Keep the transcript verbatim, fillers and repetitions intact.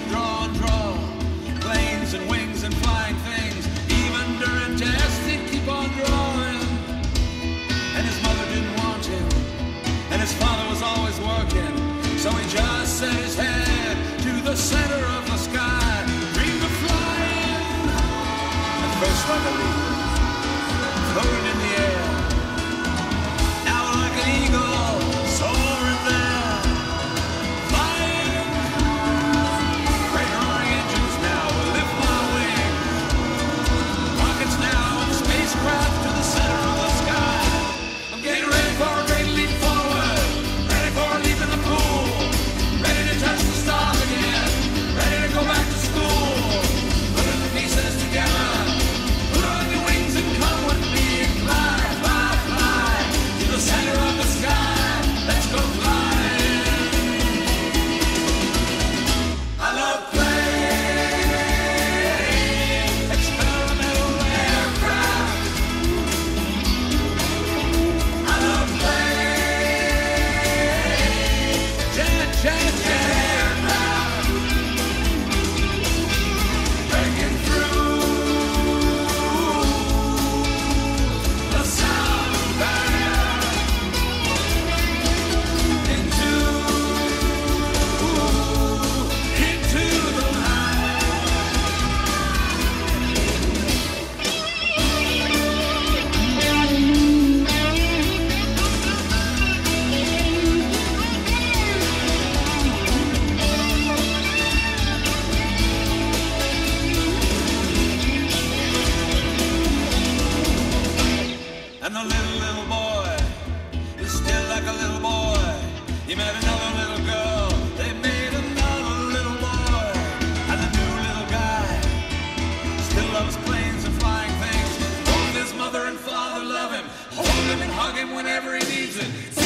draw and draw. Planes and wings and flying things. Even during tests he'd keep on drawing. And his mother didn't want him, and his father was always working. So he just set his head to the center of the sky, dreamed of flying. At first like a leaf, floating in the air. Now like an eagle, soaring there, flying. Great roaring engines now will lift my wings. Rockets now and spacecraft to the center of the sky. I'm getting ready for a great leap forward, ready for a leap in the pool, ready to touch the stars again, ready to go back to school. Putting the pieces together, put on your wings and come with me and fly, fly, fly to the center of the sky. Let's go flying. I love planes, experimental aircraft. I love planes, jet, jet, jet aircraft. Breaking through the sound barrier into, into the night. And the little, little boy is still like a little boy. He met another little girl, they made another little boy. And the new little guy still loves planes and flying things. Both his mother and father love him, hold him and hug him whenever he needs it.